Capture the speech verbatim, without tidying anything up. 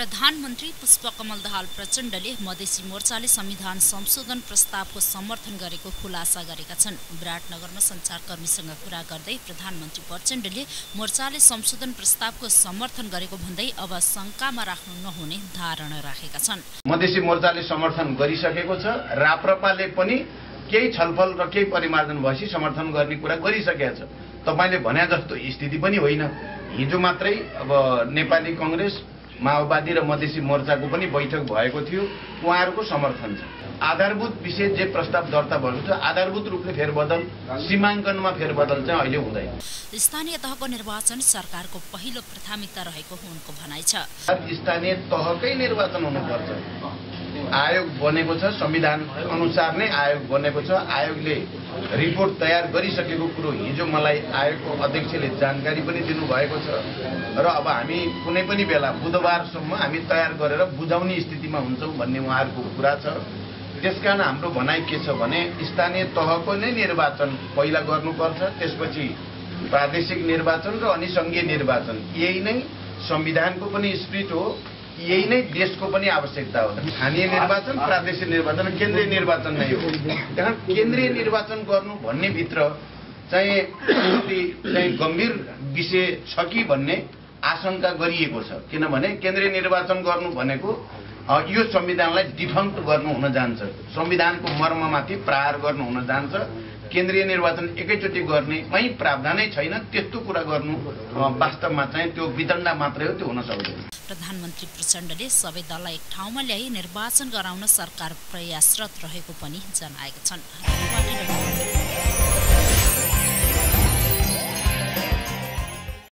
प्रधानमन्त्री पुष्पकमल दाहाल प्रचण्डले मधेसी मोर्चाले संविधान संशोधन प्रस्तावको समर्थन गरेको खुलासा गरेका छन्। विराटनगरमा सञ्चारकर्मीसँग कुरा गर्दै प्रधानमन्त्री प्रचण्डले मोर्चाले संशोधन प्रस्तावको समर्थन गरेको भन्दै अब शंकामा राख्नु नहुने धारणा राखेका छन्। मधेसी मोर्चाले समर्थन गरिसकेको छ, राप्रपाले पनि केही छलफल र केही परिमार्जन भएपछि समर्थन गर्ने कुरा गरिसकेको छ। तपाईले भने जस्तो स्थिति पनि होइन। हिजो मात्रै अब नेपाली कांग्रेस, माओवादी र मधेसी मोर्चाको पनि बैठक भएको थियो, उहाँहरूको समर्थन छ। आधारभूत विषय जे प्रस्ताव दर्ता भएको छ, आधारभूत रूपले फेरबदल, सीमाङ्कनमा फेरबदल चाहिँ अहिले हुँदैन। स्थानीय तहको निर्वाचन सरकारको पहिलो प्राथमिकता रहेको उनको भनाइ छ। स्थानीय तहकै निर्वाचन हुनुपर्छ। आयोग बनेको छ, संविधान अनुसार नै आयोग बनेको छ। आयोगले रिपोर्ट तयार गरिसकेको कुरो हिजो मलाई आयोगको अध्यक्षले जानकारी पनि दिनुभएको छ र अब हामी कुनै पनि बेला बुधबारसम्म हामी तयार गरेर बुझाउने स्थितिमा हुन्छौँ भन्ने उहाँहरूको कुरा छ। त्यसकारण हाम्रो भनाइ के छ भने स्थानीय तहको नै निर्वाचन पहिला गर्नुपर्छ, त्यसपछि प्रादेशिक निर्वाचन र अनि संघीय निर्वाचन। यही नै संविधानको पनि स्पिरिट हो, यही नै देशको पनि आवश्यकता हो। स्थानीय निर्वाचन, प्रादेशिक निर्वाचन, केन्द्रीय निर्वाचन नै हो। त्यहाँ केन्द्रीय निर्वाचन गर्नु भन्ने भित्र चाहिँ चाहिँ गम्भीर विषय छ कि भन्ने आशंका गरिएको छ। किनभने केन्द्रीय निर्वाचन गर्नु भनेको यो संविधानलाई डिफङ्क्ट गर्नु हुन जान्छ, संविधानको मर्ममाथि प्रहार गर्नु हुन जान्छ। केन्द्रीय निर्वाचन एकैचोटि गर्नेमै प्रावधानै छैन। त्यस्तो कुरा गर्नु वास्तवमा चाहिँ त्यो वितण्डा मात्रै हो, त्यो हुन सक्दैन। प्रधानमन्त्री प्रचण्डले सबै दललाई एक ठाउँमा ल्याई निर्वाचन गराउन सरकार प्रयासरत रहेको पनि जनाएका छन्।